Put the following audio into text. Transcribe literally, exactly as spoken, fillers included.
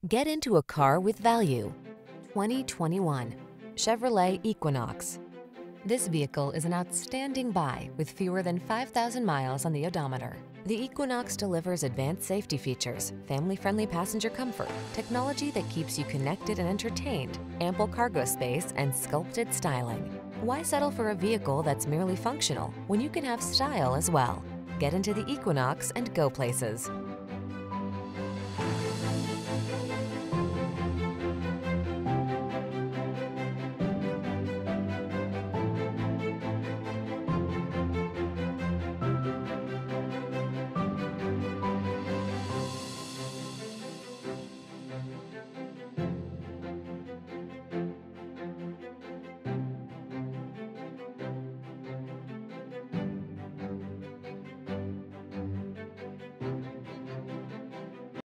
Get into a car with value. twenty twenty-one Chevrolet Equinox. This vehicle is an outstanding buy with fewer than five thousand miles on the odometer. The Equinox delivers advanced safety features, family-friendly passenger comfort, technology that keeps you connected and entertained, ample cargo space, and sculpted styling. Why settle for a vehicle that's merely functional when you can have style as well? Get into the Equinox and go places.